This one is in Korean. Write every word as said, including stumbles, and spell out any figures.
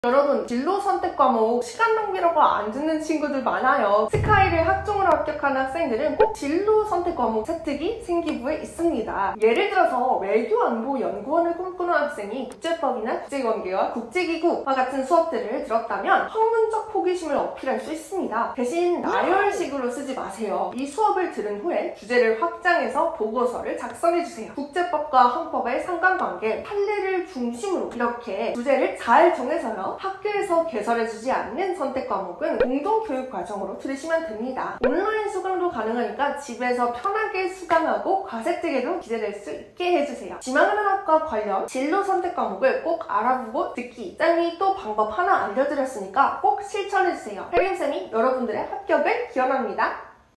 여러분, 진로 선택 과목 시간 낭비라고 안 듣는 친구들 많아요. 스카이를 학종으로 합격하는 학생들은 꼭 진로 선택 과목 채택이 생기부에 있습니다. 예를 들어서 외교안보연구원을 꿈꾸는 학생이 국제법이나 국제관계와 국제기구와 같은 수업들을 들었다면 학문적 호기심을 어필할 수 있습니다. 대신 나열식으로 쓰지 마세요. 이 수업을 들은 후에 주제를 확장해서 보고서를 작성해주세요. 국제법과 헌법의 상관관계, 판례를 중심으로 이렇게 주제를 잘 정해서요. 학교에서 개설해주지 않는 선택 과목은 공동교육 과정으로 들으시면 됩니다. 온라인 수강도 가능하니까 집에서 편하게 수강하고 과세특에도 기대될 수 있게 해주세요. 지망하는 학과 관련 진로 선택 과목을 꼭 알아보고 듣기. 쌤이 또 방법 하나 알려드렸으니까 꼭 실천해주세요. 혜림쌤이 여러분들의 합격을 기원합니다.